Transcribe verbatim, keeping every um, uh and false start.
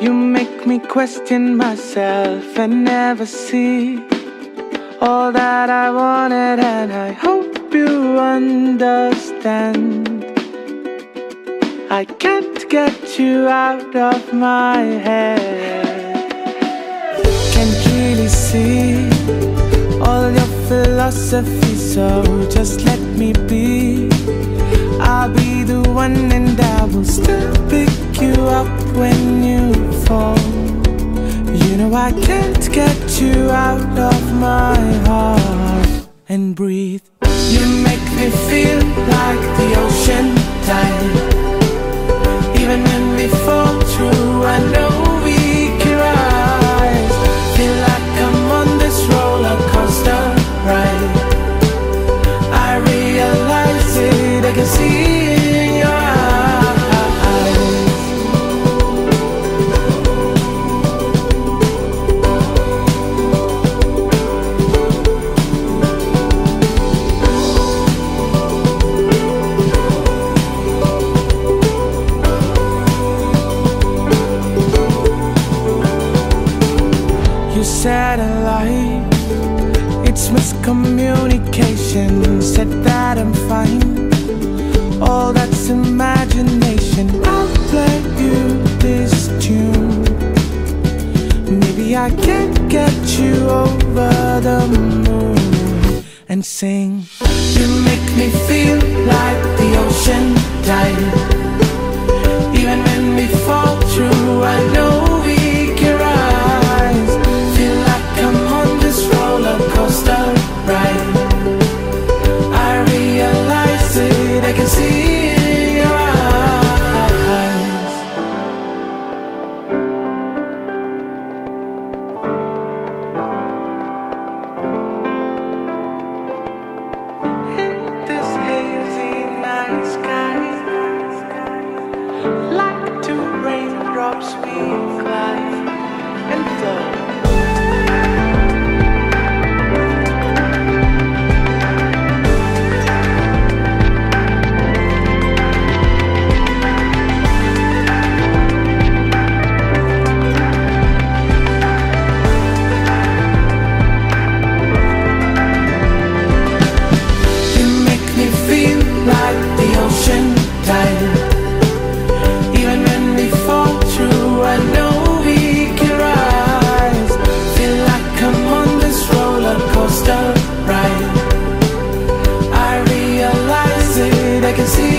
You make me question myself and never see all that I wanted, and I hope you understand. I can't get you out of my head. Can't really see all your philosophy, so just let me be. I'll be the one and I will still pick you up when you fall. You know I can't get you out of my heart. And breathe. You make me feel like the ocean tide. Even when we fall through, I know we can rise. Feel like I'm on this roller coaster ride. I realize it, I can see it in your satellite, it's miscommunication. Said that I'm fine, all that's imagination. I'll play you this tune. Maybe I can't get you over the moon and sing. You make me feel like the ocean tide. Even when we fall through, I know we can rise. Feel like I'm on this roller coaster ride. I realize it, I can see it in your eyes. In this hazy night sky, like two raindrops we glide and flow. I can see